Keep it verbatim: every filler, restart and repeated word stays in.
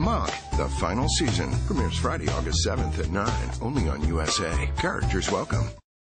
Monk, the final season. Premieres Friday, August seventh at nine, only on U S A. Characters welcome.